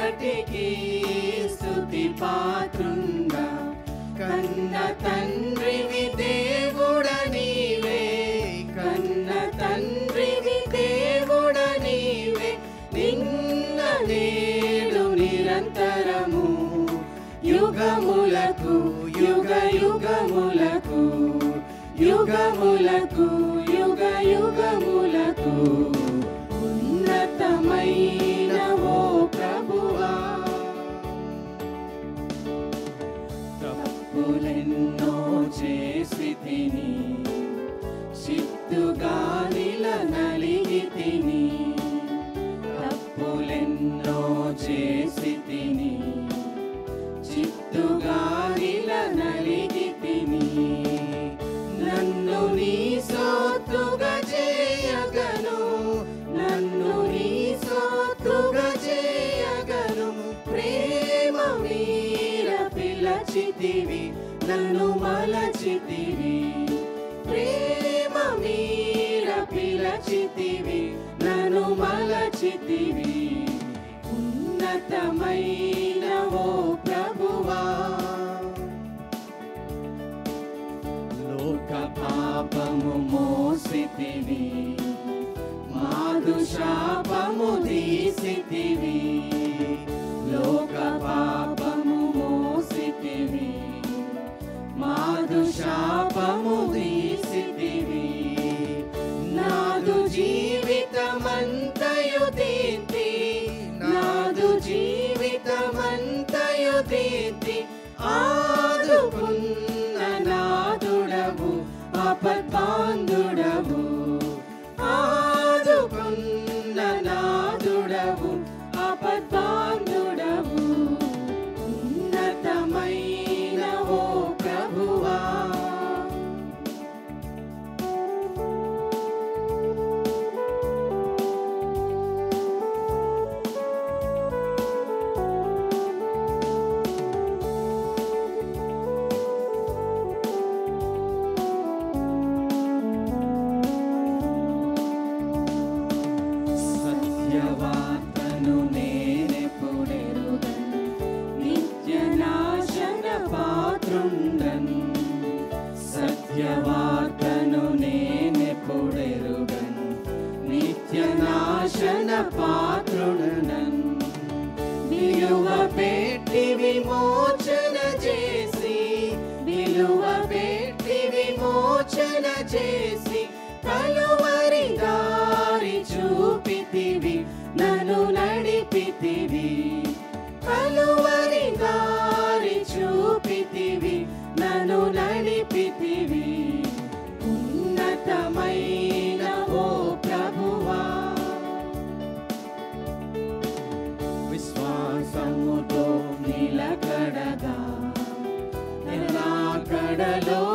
అంతటికీ స్తుతి పాత్రుండా, కన్న తండ్రివి దేవుడ నీవే, కన్న తండ్రివి దేవుడ నీవే, నిన్న నేడు నిరంతరము యుగములకు యుగ యుగములకు యుగములకు యుగ యుగములకు ఉన్నతమైన ఓ ప్రభువా. తప్పులెన్నో చేసి తిని, చిత్తుగా నలిగి తిని, తప్పులెన్నో చేసి తిని, చిత్తుగా నలిగి తిని, నన్ను నీ సొత్తుగా చేయగను, నన్ను నీ సొత్తుగా చేయగను, ప్రేమ మీర పిలచితివి, నన్ను మలచితివి, ప్రేమ మీర పిలచితివి, నన్ను మలచితివి, ఉన్నతమైన ఓ ప్రభువా. లోక పాపము మోసితివి, మాదు శాపము తీసితివి, లోక పాపము మోసితివి, మాదు శాపము తీసితివి, నాదు జీవితమంతయు తీర్తి, నాదు జీవితమంతయు తీర్తి, ఆదుకున్న నాదుడవు ఆపద్బాంధుడవు, ఆదుకున్న నాదుడవు ఆపద్బాంధుడవు, ఉన్నతమైన ఓ ప్రభువా. సత్యవార్తను నేనెప్పుడెరుగన్, నిత్యనాశన పాత్రుండన్, సత్యవార్తను నేనెప్పుడెరుగన్, నిత్యనాశన పాత్రుడనన్, విలువ పెట్టి విమోచన చేసి, విలువ పెట్టి విమోచన చేసి, కలువరి దారి చూపితివి, నన్ను నడిపితివి, కలువరి దారి చూపితివి, నన్ను నడిపితివి, ఉన్నతమైన ఓ ప్రభువా. విశ్వాసముతో నిలకడగా నిలకడలో